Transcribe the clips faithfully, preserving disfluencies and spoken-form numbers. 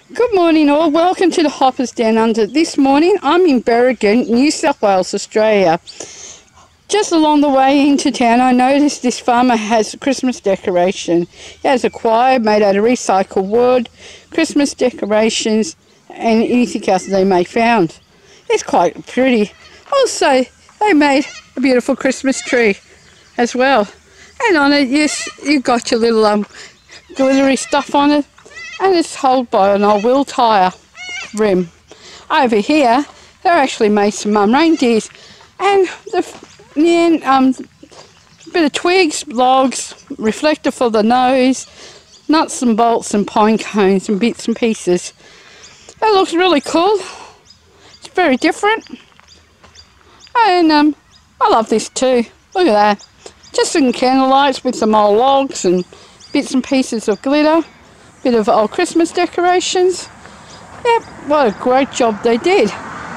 Good morning all, welcome to the Hoppers Down Under. This morning I'm in Berrigan, New South Wales, Australia. Just along the way into town I noticed this farmer has a Christmas decoration. He has a choir made out of recycled wood, Christmas decorations and anything else they may found. It's quite pretty. Also they made a beautiful Christmas tree as well. And on it, yes, you've got your little um, glittery stuff on it. And it's held by an old wheel tyre rim. Over here, they actually made some um, reindeers. And the yeah, um, bit of twigs, logs, reflector for the nose, nuts and bolts and pine cones and bits and pieces. That looks really cool. It's very different. And um, I love this too. Look at that. Just some candlelights with some old logs and bits and pieces of glitter. Bit of old Christmas decorations. Yep, what a great job they did.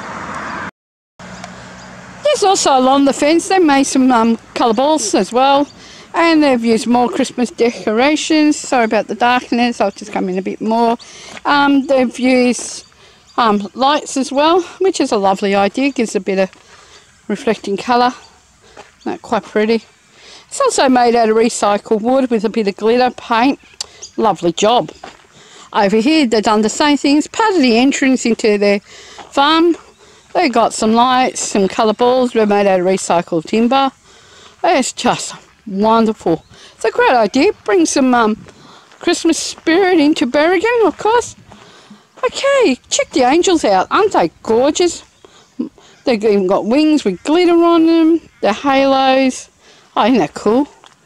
There's also along the fence they made some um, colour balls as well, and they've used more Christmas decorations. Sorry about the darkness, I'll just come in a bit more. Um, they've used um, lights as well, which is a lovely idea, gives a bit of reflecting colour. That's quite pretty. It's also made out of recycled wood with a bit of glitter paint. Lovely job. Over here they've done the same thing. It's part of the entrance into their farm. They got some lights, some colour balls. They're made out of recycled timber. It's just wonderful. It's a great idea. Bring some um, Christmas spirit into Berrigan, of course. Okay, check the angels out. Aren't they gorgeous? They've even got wings with glitter on them. The halos. Oh, isn't that cool?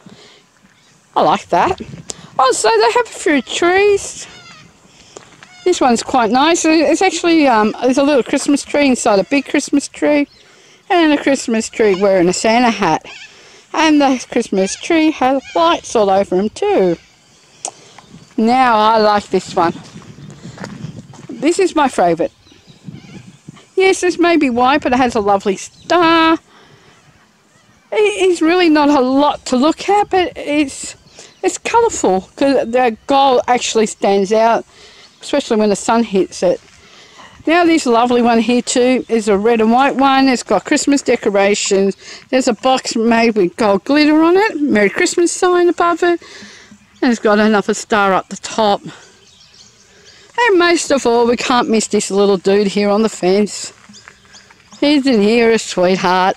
I like that. Also, they have a few trees. This one's quite nice. It's actually, um, there's a little Christmas tree inside a big Christmas tree. And a Christmas tree wearing a Santa hat. And the Christmas tree has lights all over them too. Now, I like this one. This is my favourite. Yes, this may be white, but it has a lovely star. It's really not a lot to look at, but it's... It's colourful because the gold actually stands out, especially when the sun hits it. Now this lovely one here too is a red and white one. It's got Christmas decorations. There's a box made with gold glitter on it. Merry Christmas sign above it. And it's got another star up the top. And most of all, we can't miss this little dude here on the fence. He's in here, a sweetheart.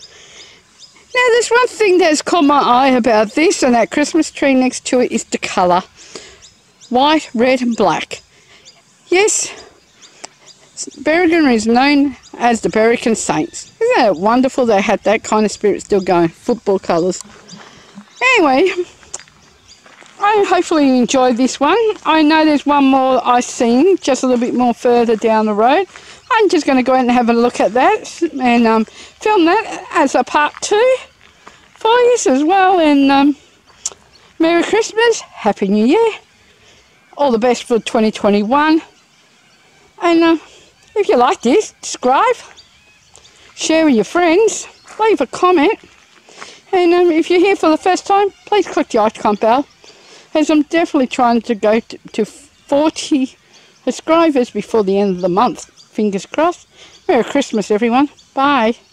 Now there's one thing that's caught my eye about this and that Christmas tree next to it is the colour. White, red and black. Yes, Berrigan is known as the Berrigan Saints. Isn't that wonderful they had that kind of spirit still going, football colours. Anyway, I hopefully enjoyed this one. I know there's one more I seen just a little bit more further down the road. I'm just going to go out and have a look at that and um, film that as a part two for you as well. And um, Merry Christmas, Happy New Year, all the best for twenty twenty-one. And uh, if you like this, subscribe, share with your friends, leave a comment. And um, if you're here for the first time, please click the icon bell, as I'm definitely trying to go to, to forty subscribers before the end of the month. Fingers crossed. Merry Christmas, everyone. Bye.